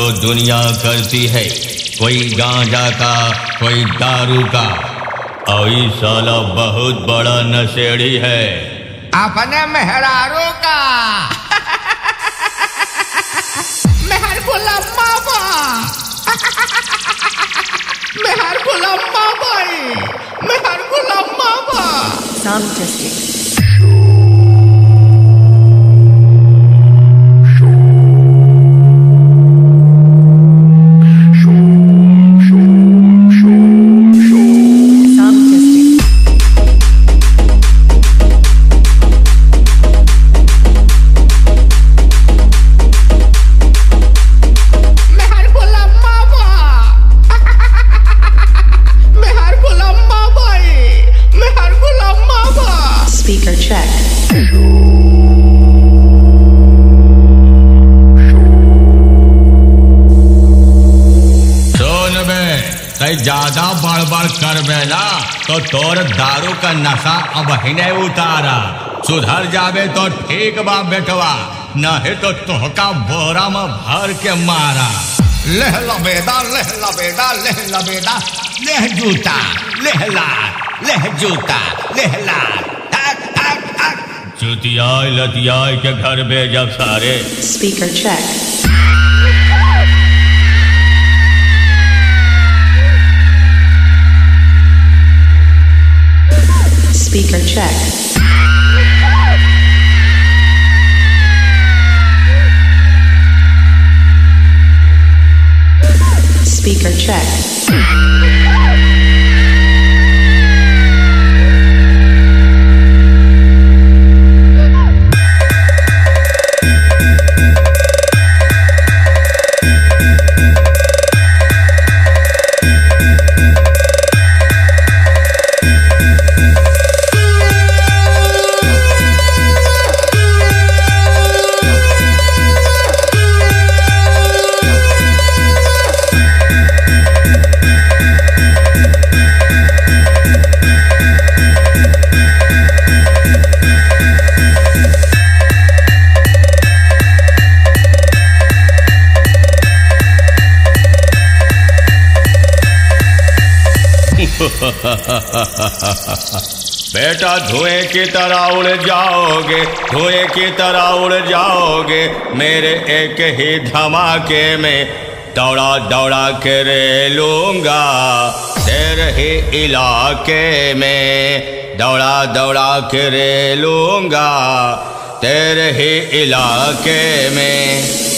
जो दुनिया करती है, कोई गांजा का, कोई दारू का, और ये साला बहुत बड़ा नशेड़ी है अपने मेहरारू का। मेहर गुलाम बाबा, मेहर गुलाम बाबा, मेहर गुलाम बाबा। Sound testing. Speaker check. सुन बे, तई ज्यादा बड़बड़ कर बे ना तो तोर दारू का नशा अब ही नहीं उतारा। सुधर जाबे तो ठीक बा बेटवा, नहीं तो तोहका बोरा में भर के मारा। लेह लबेदा, लेह लबेदा, लेह लबेदा, लेह जूता, लेह लाल, लेह जूता, लेह लाल, चुतियाई लतियाई के घर भेजब सारे। Speaker check. Speaker check. Speaker check. बेटा धुएं की तरह उड़ जाओगे, धुएं की तरह उड़ जाओगे, मेरे एक ही धमाके में दौड़ा दौड़ा के रे लूंगा। तेरे ही इलाके में दौड़ा दौड़ा के रे लूंगा, तेरे ही इलाके में।